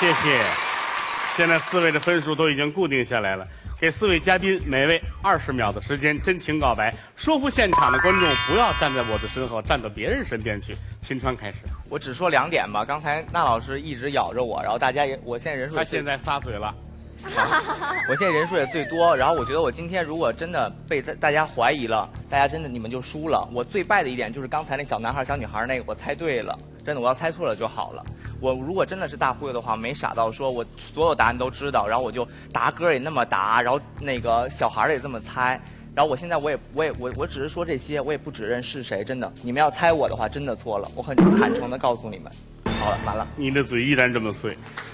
谢谢。现在4位的分数都已经固定下来了，给4位嘉宾每位20秒的时间，真情告白，说服现场的观众不要站在我的身后，站到别人身边去。秦川开始。 我只说2点吧。刚才那老师一直咬着我，然后大家也，我现在人数他现在撒嘴了。 我现在人数也最多，然后我觉得我今天如果真的被大家怀疑了，大家真的你们就输了。我最败的一点就是刚才那小男孩小女孩那个我猜对了，真的我要猜错了就好了。我如果真的是大忽悠的话，没傻到说我所有答案都知道，然后我就答歌也那么答，然后那个小孩也这么猜，然后我现在我只是说这些，我也不指认是谁，真的，你们要猜我的话真的错了，我很坦诚的告诉你们。好了，完了， 你的嘴依然这么碎。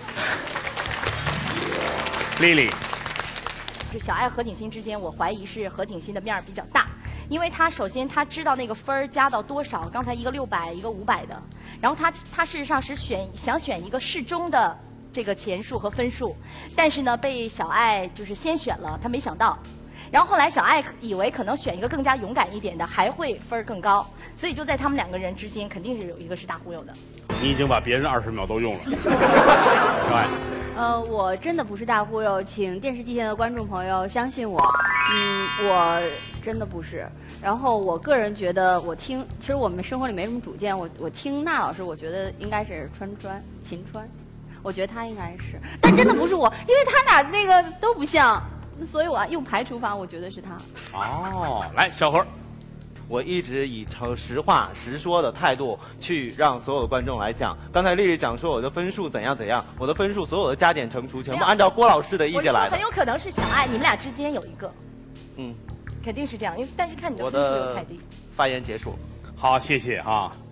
丽丽， 是小爱何景欣之间，我怀疑是何景欣的面儿比较大，因为他首先他知道那个分儿加到多少，刚才一个600，一个500的，然后他事实上是想选一个适中的这个钱数和分数，但是呢被小爱就是先选了，他没想到，然后后来小爱以为可能选一个更加勇敢一点的，还会分儿更高，所以就在他们2个人之间，肯定是有一个是大忽悠的。 你已经把别人20秒都用了，小爱。 我真的不是大忽悠，请电视机前的观众朋友相信我，我真的不是。然后我个人觉得，其实我们生活里没什么主见，我听那老师，我觉得应该是秦川，我觉得他应该是，但真的不是我，因为他俩那个都不像，所以我用排除法，我觉得是他。 哦，来，小何。 我一直以实话实说的态度去让所有的观众来讲。刚才丽丽讲说我的分数怎样怎样，我的分数所有的加减乘除全部按照郭老师的意见来的。 很有可能是小爱，你们俩之间有一个，肯定是这样，因为但是看你的分数又太低。 发言结束。 好，谢谢啊。